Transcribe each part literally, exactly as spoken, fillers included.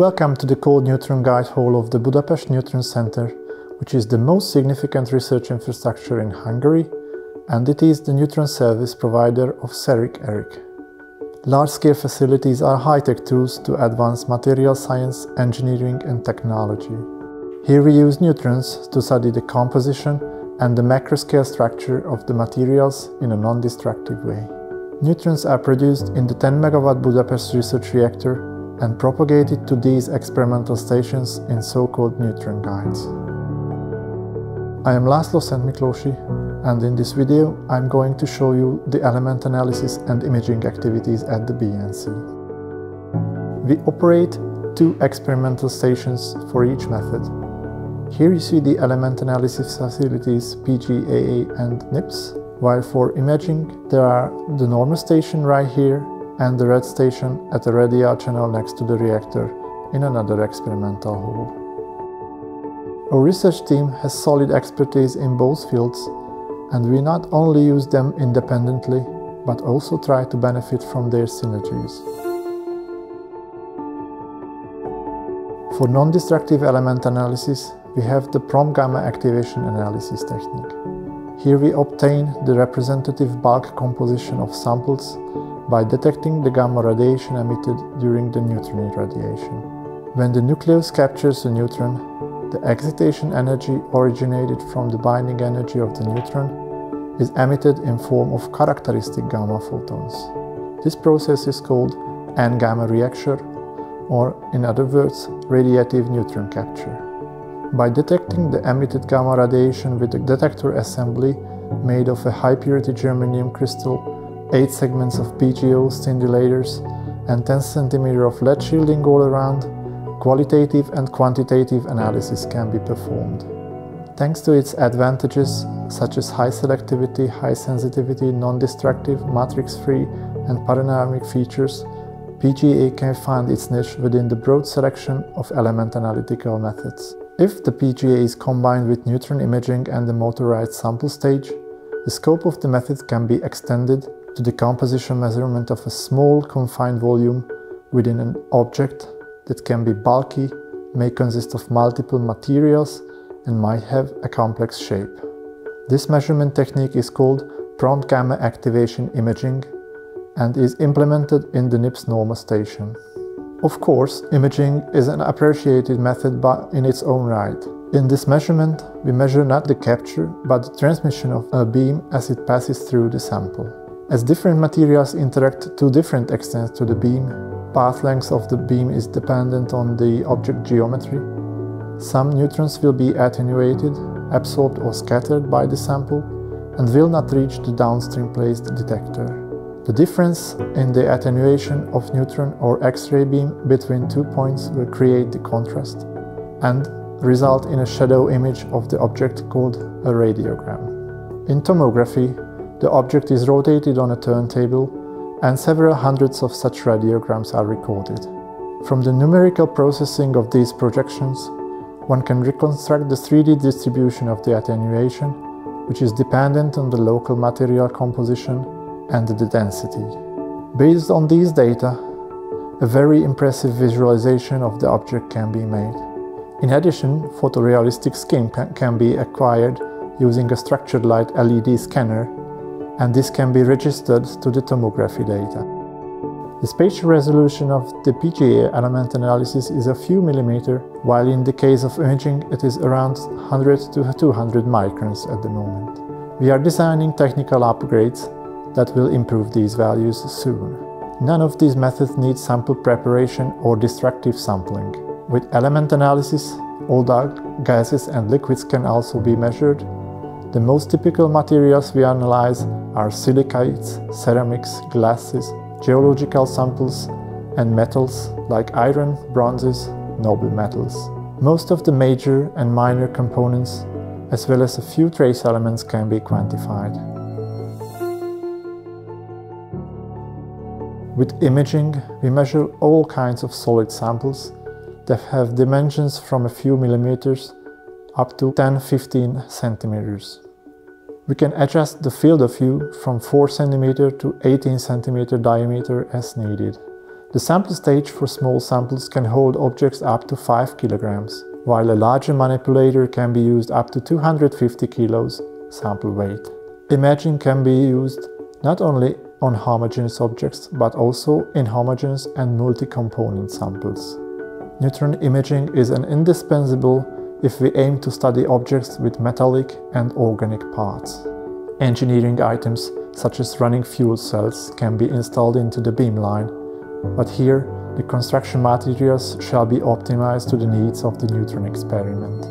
Welcome to the Cold Neutron Guide Hall of the Budapest Neutron Center, which is the most significant research infrastructure in Hungary, and it is the neutron service provider of CERIC. Large-scale facilities are high-tech tools to advance material science, engineering and technology. Here we use neutrons to study the composition and the macroscale structure of the materials in a non-destructive way. Neutrons are produced in the ten megawatt Budapest research reactor and propagated to these experimental stations in so-called neutron guides. I am László Szentmiklósi, and in this video I'm going to show you the element analysis and imaging activities at the B N C. We operate two experimental stations for each method. Here you see the element analysis facilities P G A A and N I P S, while for imaging there are the normal station right here and the red station at the radial channel next to the reactor in another experimental hall. Our research team has solid expertise in both fields, and we not only use them independently, but also try to benefit from their synergies. For non-destructive element analysis, we have the prompt gamma activation analysis technique. Here we obtain the representative bulk composition of samples by detecting the gamma radiation emitted during the neutron irradiation. When the nucleus captures the neutron, the excitation energy originated from the binding energy of the neutron is emitted in form of characteristic gamma photons. This process is called N-gamma reaction, or in other words, radiative neutron capture. By detecting the emitted gamma radiation with a detector assembly made of a high-purity germanium crystal, eight segments of P G A A stimulators and ten centimeters of lead shielding all around, qualitative and quantitative analysis can be performed. Thanks to its advantages, such as high selectivity, high sensitivity, non-destructive, matrix-free and panoramic features, P G A A can find its niche within the broad selection of element analytical methods. If the P G A A is combined with neutron imaging and the motorized sample stage, the scope of the method can be extended to the composition measurement of a small confined volume within an object that can be bulky, may consist of multiple materials, and might have a complex shape. This measurement technique is called prompt gamma activation imaging and is implemented in the N I P S normal station. Of course, imaging is an appreciated method by, in its own right. In this measurement, we measure not the capture, but the transmission of a beam as it passes through the sample. As different materials interact to different extents to the beam, path length of the beam is dependent on the object geometry. Some neutrons will be attenuated, absorbed or scattered by the sample, and will not reach the downstream placed detector. The difference in the attenuation of neutron or X-ray beam between two points will create the contrast and result in a shadow image of the object called a radiogram. In tomography, the object is rotated on a turntable and several hundreds of such radiograms are recorded. From the numerical processing of these projections, one can reconstruct the three D distribution of the attenuation, which is dependent on the local material composition and the density. Based on these data, a very impressive visualization of the object can be made. In addition, photorealistic skin can, can be acquired using a structured light L E D scanner, and this can be registered to the tomography data. The spatial resolution of the P G A A element analysis is a few millimeter, while in the case of imaging it is around one hundred to two hundred microns at the moment. We are designing technical upgrades that will improve these values soon. None of these methods need sample preparation or destructive sampling. With element analysis, all dark gases and liquids can also be measured. The most typical materials we analyze are silicates, ceramics, glasses, geological samples, and metals like iron, bronzes, noble metals. Most of the major and minor components, as well as a few trace elements, can be quantified. With imaging, we measure all kinds of solid samples that have dimensions from a few millimeters up to ten to fifteen centimeters. We can adjust the field of view from four centimeter to eighteen centimeter diameter as needed. The sample stage for small samples can hold objects up to five kilograms, while a larger manipulator can be used up to two hundred fifty kilos sample weight. Imaging can be used not only on homogeneous objects, but also in homogeneous and multi-component samples. Neutron imaging is an indispensable if we aim to study objects with metallic and organic parts. Engineering items such as running fuel cells can be installed into the beamline, but here the construction materials shall be optimized to the needs of the Neutron experiment.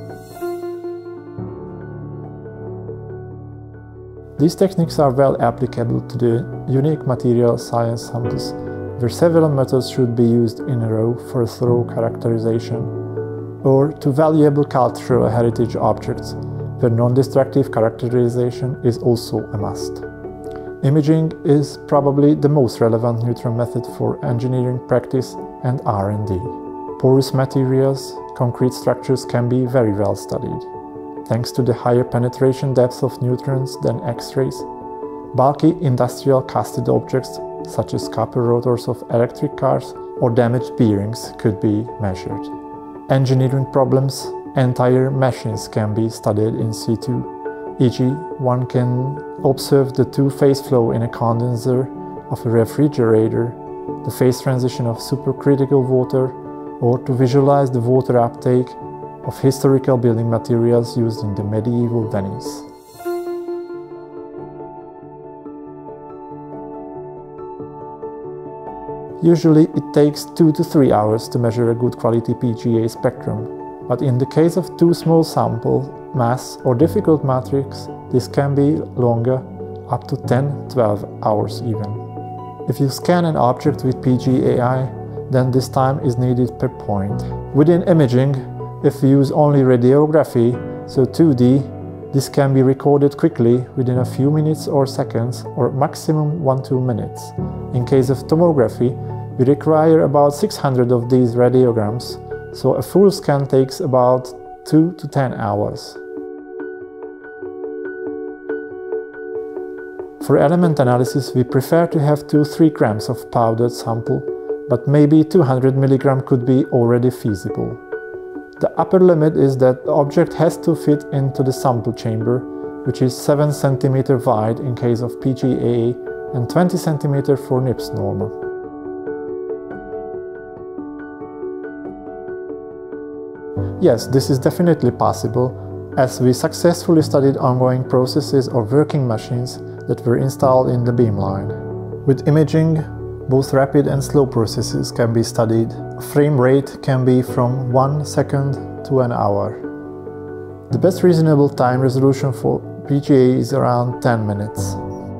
These techniques are well applicable to the unique material science samples, where several methods should be used in a row for a thorough characterization, or to valuable cultural heritage objects, where non-destructive characterization is also a must. Imaging is probably the most relevant Neutron method for engineering practice and R and D. Porous materials, concrete structures can be very well studied. Thanks to the higher penetration depth of neutrons than X-rays, bulky industrial casted objects such as copper rotors of electric cars or damaged bearings could be measured. Engineering problems, entire machines can be studied in situ, for example one can observe the two-phase flow in a condenser of a refrigerator, the phase transition of supercritical water, or to visualize the water uptake of historical building materials used in the medieval Venice. Usually it takes two to three hours to measure a good quality P G A spectrum, but in the case of too small sample mass or difficult matrix, this can be longer, up to ten to twelve hours even. If you scan an object with P G A I, then this time is needed per point. Within imaging, if we use only radiography, so two D, this can be recorded quickly within a few minutes or seconds, or maximum one to two minutes. In case of tomography, we require about six hundred of these radiograms, so a full scan takes about two to ten hours. For element analysis, we prefer to have two to three grams of powdered sample, but maybe two hundred milligrams could be already feasible. The upper limit is that the object has to fit into the sample chamber, which is seven centimeters wide in case of P G A A and twenty centimeters for N I P S normal. Yes, this is definitely possible, as we successfully studied ongoing processes or working machines that were installed in the beamline. With imaging, both rapid and slow processes can be studied. Frame rate can be from one second to an hour. The best reasonable time resolution for P G A is around ten minutes.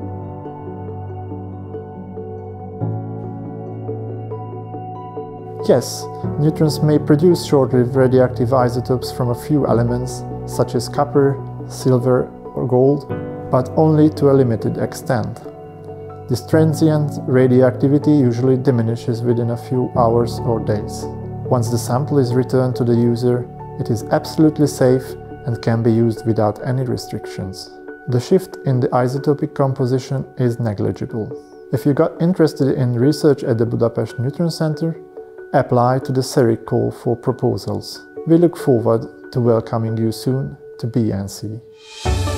Yes, neutrons may produce short-lived radioactive isotopes from a few elements, such as copper, silver or gold, but only to a limited extent. This transient radioactivity usually diminishes within a few hours or days. Once the sample is returned to the user, it is absolutely safe and can be used without any restrictions. The shift in the isotopic composition is negligible. If you got interested in research at the Budapest Neutron Center, apply to the CERIC call for proposals. We look forward to welcoming you soon to B N C.